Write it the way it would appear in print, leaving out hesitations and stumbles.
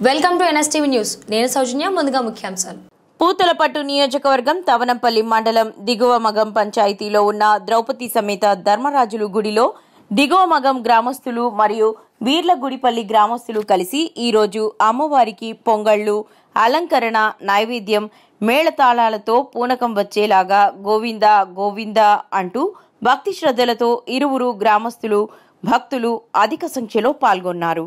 Welcome to NSTV news. నేను సౌజన్య. ముందుగా ముఖ్యాంశాలు. పూతలపట్టు నియోజకవర్గం తవనంపల్లి మండలం దిగువ మగం పంచాయతీలో ఉన్న ద్రౌపది సమేత ధర్మరాజులు గుడిలో దిగువ మగం గ్రామస్తులు మరియు వీర్లగుడిపల్లి గ్రామస్తులు కలిసి ఈ రోజు అమ్మవారికి పొంగళ్లు, అలంకరణ, నైవేద్యం, మేళతాళాలతో పూనకం వచ్చేలాగా గోవింద గోవింద అంటూ భక్తి శ్రద్ధలతో ఇరువురు గ్రామస్తులు భక్తులు అధిక సంఖ్యలో పాల్గొన్నారు.